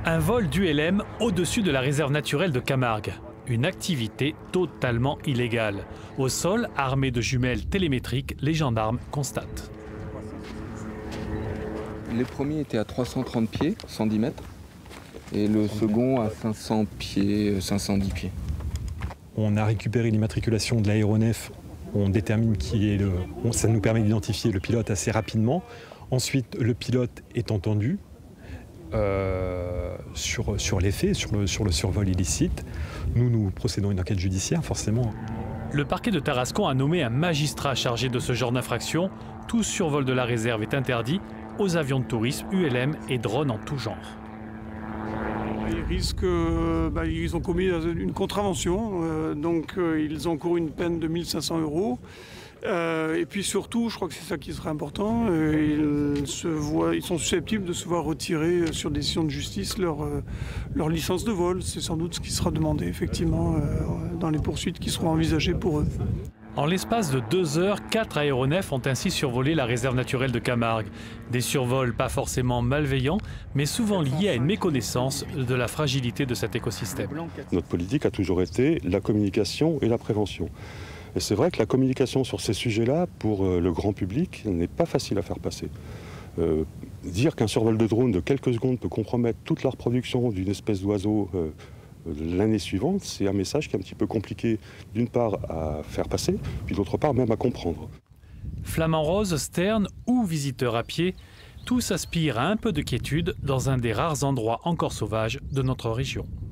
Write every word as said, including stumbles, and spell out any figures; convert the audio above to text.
Un vol d'U L M au-dessus de la réserve naturelle de Camargue. Une activité totalement illégale. Au sol, armés de jumelles télémétriques, les gendarmes constatent. Les premiers étaient à trois cent trente pieds, cent dix mètres, et le second à cinq cents pieds, cinq cent dix pieds. On a récupéré l'immatriculation de l'aéronef, on détermine qui est le... ça nous permet d'identifier le pilote assez rapidement. Ensuite, le pilote est entendu euh, sur, sur les faits, sur le, sur le survol illicite. Nous, nous procédons à une enquête judiciaire, forcément. Le parquet de Tarascon a nommé un magistrat chargé de ce genre d'infraction. Tout survol de la réserve est interdit aux avions de tourisme, U L M et drones en tout genre. Ils risquent, euh, bah, ils ont commis une contravention, euh, donc euh, ils encourent une peine de mille cinq cents euros. Euh, et puis surtout, je crois que c'est ça qui serait important, euh, ils, se voient, ils sont susceptibles de se voir retirer euh, sur décision de justice leur, euh, leur licence de vol. C'est sans doute ce qui sera demandé effectivement euh, dans les poursuites qui seront envisagées pour eux. En l'espace de deux heures, quatre aéronefs ont ainsi survolé la réserve naturelle de Camargue. Des survols pas forcément malveillants, mais souvent liés à une méconnaissance de la fragilité de cet écosystème. Notre politique a toujours été la communication et la prévention. Et c'est vrai que la communication sur ces sujets-là, pour le grand public, n'est pas facile à faire passer. Euh, dire qu'un survol de drone de quelques secondes peut compromettre toute la reproduction d'une espèce d'oiseau euh, l'année suivante, c'est un message qui est un petit peu compliqué, d'une part, à faire passer, puis d'autre part, même à comprendre. Flamand rose, sterne ou visiteurs à pied, tous aspirent à un peu de quiétude dans un des rares endroits encore sauvages de notre région.